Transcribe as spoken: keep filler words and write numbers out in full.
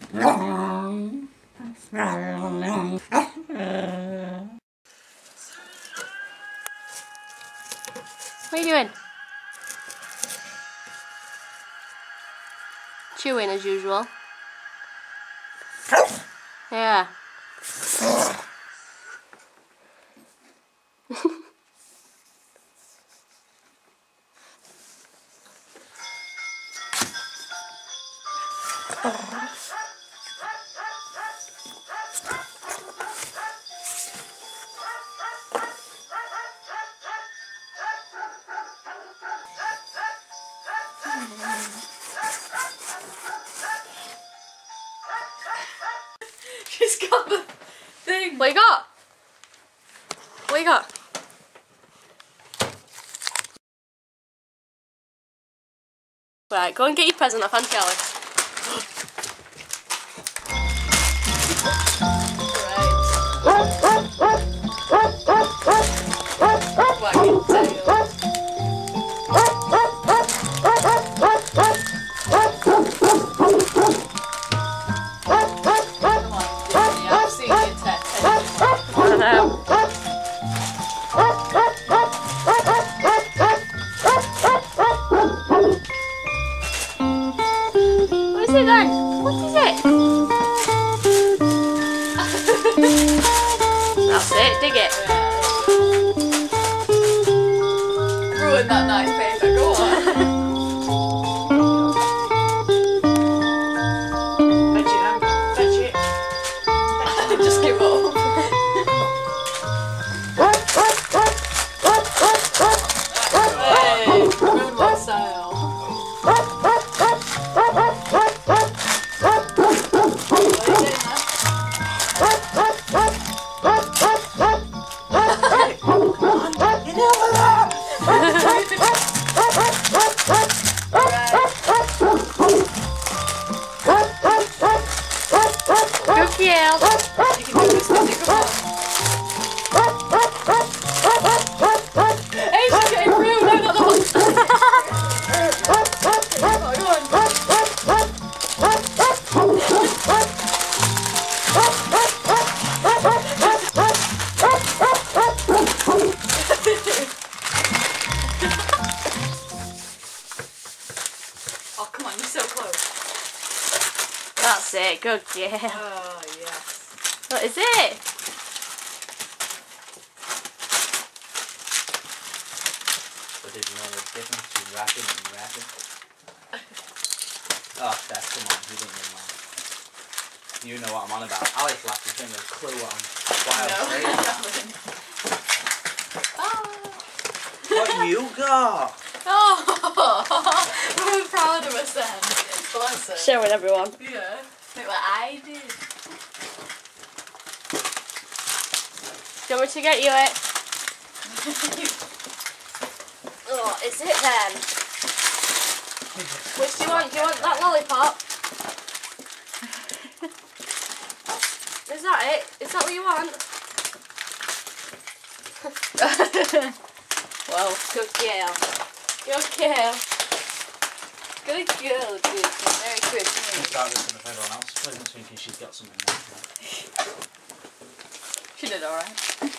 What are you doing? Chewing as usual. Yeah. She's got the thing. What you got? What you got? Right, go and get your present off Auntie Alice. Wagging tail. What is it then? What is it? That's it, dig it. Ruin that nice paper, go on. Fetch it, Em. Fetch it. Just give up. Hey, robot style. Good girl. You can do this music, come on. Hey, she's getting through, no, not the one. Oh, go on. Oh, come on, you're so close. That's it, good girl. Oh, yes. What is it? But did you know the difference between rapping and rapping? Oh, Steph, come on, you didn't even laugh. You know what I'm on about. Alex laughed, you didn't have a clue what I'm, what I was saying. Oh. What you got? Oh, I'm proud of us then. Bless her. Showing everyone. Yeah, look what I did. Do you want me to get you it? Oh, is it then? Which do you want? Do you want that lollipop? Is that it? Is that what you want? Well, good girl. Good girl. Good girl, good girl. Very good. Start looking at everyone else presents thinking she's got something there. She did alright.